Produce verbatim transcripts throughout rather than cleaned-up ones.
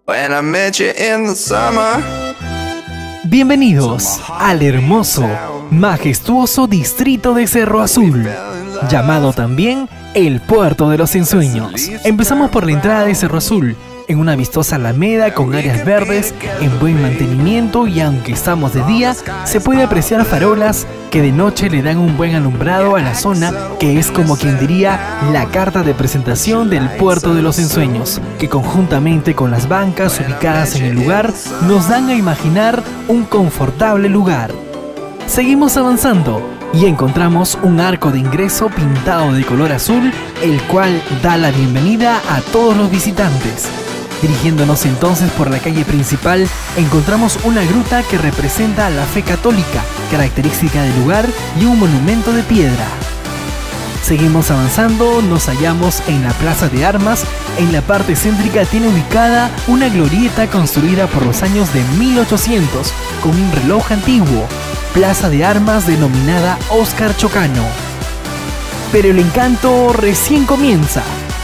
When I met you in the summer. Bienvenidos al hermoso, majestuoso distrito de Cerro Azul, llamado también el Puerto de los Ensueños. Empezamos por la entrada de Cerro Azul, en una vistosa alameda con áreas verdes en buen mantenimiento, y aunque estamos de día, se puede apreciar farolas que de noche le dan un buen alumbrado a la zona, que es como quien diría la carta de presentación del Puerto de los Ensueños, que conjuntamente con las bancas ubicadas en el lugar nos dan a imaginar un confortable lugar. Seguimos avanzando y encontramos un arco de ingreso pintado de color azul, el cual da la bienvenida a todos los visitantes. Dirigiéndonos entonces por la calle principal, encontramos una gruta que representa la fe católica, característica del lugar, y un monumento de piedra. Seguimos avanzando, nos hallamos en la Plaza de Armas. En la parte céntrica tiene ubicada una glorieta construida por los años de mil ochocientos, con un reloj antiguo. Plaza de Armas denominada Óscar Chocano. Pero el encanto recién comienza.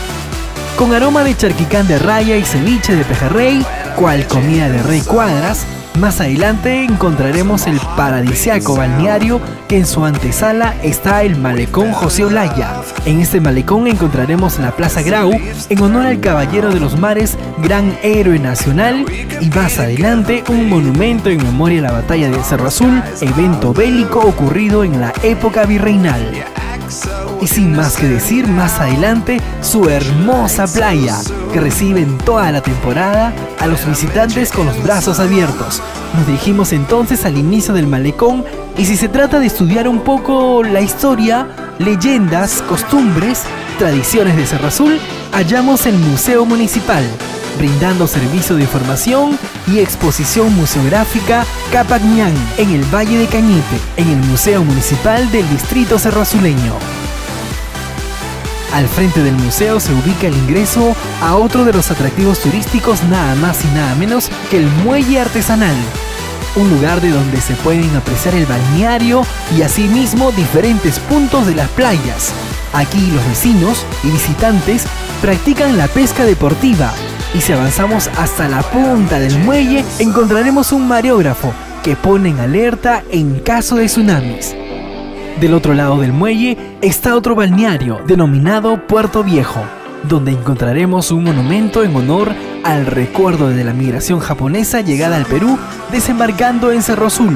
Con aroma de charquicán de raya y ceviche de pejerrey, cual comida de rey cuadras, más adelante encontraremos el paradisiaco balneario, que en su antesala está el Malecón José Olaya. En este malecón encontraremos la Plaza Grau, en honor al caballero de los mares, gran héroe nacional, y más adelante un monumento en memoria a la batalla de Cerro Azul, evento bélico ocurrido en la época virreinal. Y sin más que decir, más adelante su hermosa playa, que recibe en toda la temporada a los visitantes con los brazos abiertos. Nos dirigimos entonces al inicio del malecón, y si se trata de estudiar un poco la historia, leyendas, costumbres, tradiciones de Cerro Azul, hallamos el Museo Municipal, brindando servicio de información y exposición museográfica Capacñán, en el Valle de Cañete, en el Museo Municipal del Distrito Cerroazuleño. Al frente del museo se ubica el ingreso a otro de los atractivos turísticos, nada más y nada menos que el Muelle Artesanal, un lugar de donde se pueden apreciar el balneario y asimismo diferentes puntos de las playas. Aquí los vecinos y visitantes practican la pesca deportiva, y si avanzamos hasta la punta del muelle encontraremos un mareógrafo que pone en alerta en caso de tsunamis. Del otro lado del muelle está otro balneario denominado Puerto Viejo, donde encontraremos un monumento en honor al recuerdo de la migración japonesa llegada al Perú, desembarcando en Cerro Azul.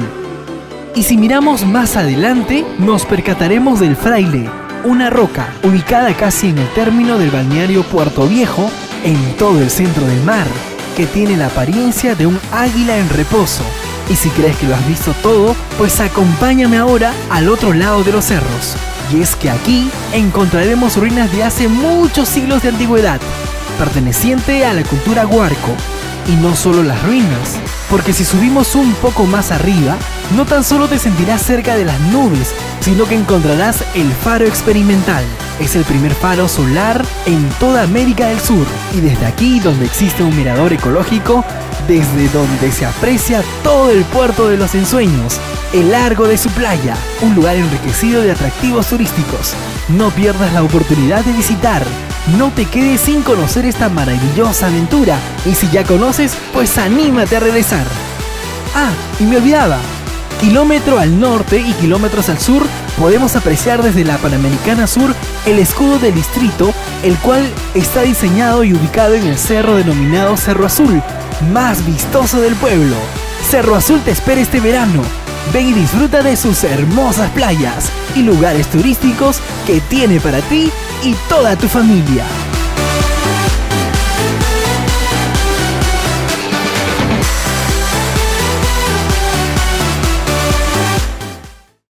Y si miramos más adelante, nos percataremos del Fraile, una roca ubicada casi en el término del balneario Puerto Viejo, en todo el centro del mar, que tiene la apariencia de un águila en reposo. Y si crees que lo has visto todo, pues acompáñame ahora al otro lado de los cerros. Y es que aquí encontraremos ruinas de hace muchos siglos de antigüedad, perteneciente a la cultura huarco. Y no solo las ruinas, porque si subimos un poco más arriba, no tan solo te sentirás cerca de las nubes, sino que encontrarás el faro experimental. Es el primer faro solar en toda América del Sur, y desde aquí, donde existe un mirador ecológico, desde donde se aprecia todo el Puerto de los Ensueños, el largo de su playa, un lugar enriquecido de atractivos turísticos. No pierdas la oportunidad de visitar, no te quedes sin conocer esta maravillosa aventura, y si ya conoces, pues anímate a regresar. Ah, y me olvidaba, kilómetro al norte y kilómetros al sur podemos apreciar desde la Panamericana Sur el escudo del distrito, el cual está diseñado y ubicado en el cerro denominado Cerro Azul, más vistoso del pueblo. Cerro Azul te espera este verano. Ven y disfruta de sus hermosas playas y lugares turísticos que tiene para ti y toda tu familia.